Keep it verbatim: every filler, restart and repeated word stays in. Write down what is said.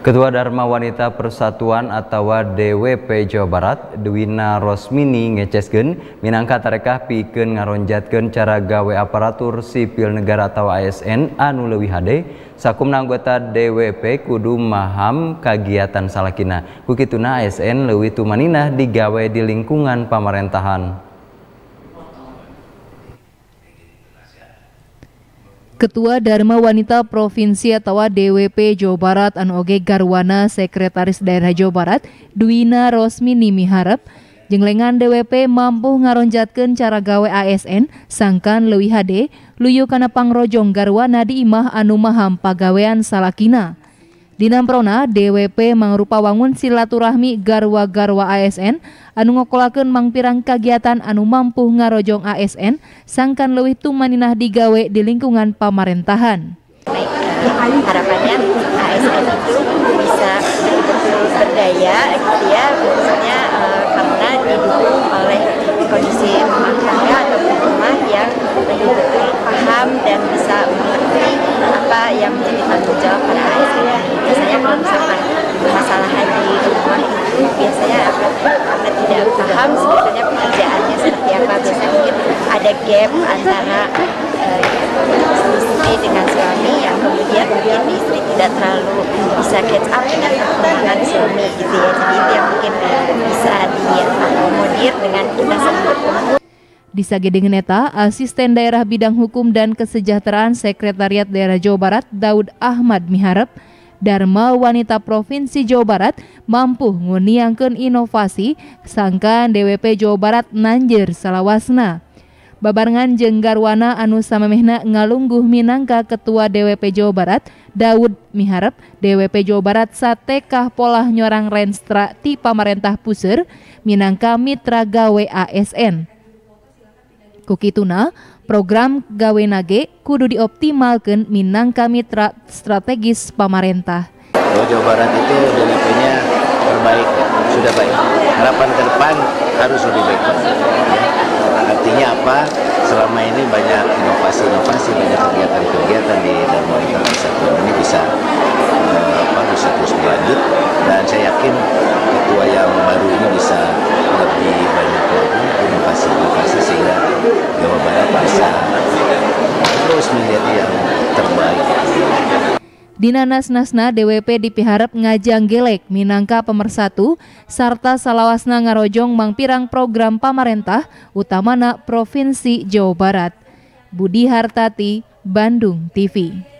Ketua Dharma Wanita Persatuan atau D W P Jawa Barat, Dwina Rosmini ngeceskeun minangka tarekah pikeun ngaronjatkeun cara gawe aparatur sipil negara atau A S N anu leuwih hade, sakumna anggota D W P kudu maham kagiatan salakina. Ku kituna A S N leuwih tumanina digawe di lingkungan pamarentahan. Ketua Dharma Wanita Provinsi atau D W P Jawa Barat anu oge garwana Sekretaris Daerah Jawa Barat Dwina Rosmini miharep jenglengan D W P mampu ngaronjatkeun cara gawe A S N sangkan leuwih hade luyu kana pangrojong garwana di imah anu maham pagawean salakina. Dinamprona D W P mangrupa wangun silaturahmi garwa-garwa A S N anu ngokolakeun mangpirang kagiatan anu mampu ngarojong A S N sangkan leuwih tumaninah digawe di lingkungan pamarentahan. Baik, uh, harapannya A S N itu bisa betul-betul berdaya gitu ya, khususnya uh, karena didukung oleh kondisi rumah tangga atau rumah yang betul-betul paham dan bisa mengerti apa yang menjadi tanggung jawab para A S N. Biasanya kalau misalkan permasalahan di rumah itu biasanya karena tidak paham sebetulnya pekerjaannya seperti apa, biasanya mungkin ada gap antara uh, istri dengan suami yang kemudian mungkin istri tidak terlalu bisa catch up dengan perkembangan suami gitu ya. Jadi itu yang mungkin bisa diakomodir dengan kita saling bertemu. Di sagedeungeun eta, Asisten Daerah Bidang Hukum dan Kesejahteraan Sekretariat Daerah Jawa Barat Daud Ahmad miharep Dharma Wanita Provinsi Jawa Barat mampu nguniangkeun inovasi sangkan D W P Jawa Barat nanjeur salawasna. Babarengan jeung garwana anu samemehna ngalungguh minangka Ketua D W P Jawa Barat, Daud miharep D W P Jawa Barat satekah pola nyorang renstra ti pamarentah puseur minangka mitra gawe A S N. Kukituna, program gaweuna ge kudu dioptimalkeun minangka mitra strategis pamarentah. Kalau Jawa Barat itu D W P-nya terbaik, sudah baik. Harapan ke depan harus lebih baik. Artinya apa? Selama ini banyak inovasi-inovasi, banyak kegiatan-kegiatan di Dharma Wanita Persatuan ini bisa uh, apa, bisa terus berlanjut, dan saya yakin ketua yang baru ini bisa lebih banyak lagi inovasi-inovasi sehingga Jawa Barat bisa terus menjadi yang terbaik. Dina nasnasna D W P dipiharep ngajang gelek minangka pemersatu sarta salawasna ngarojong mangpirang program pamarentah utamana Provinsi Jawa Barat. Budi Hartati, Bandung T V.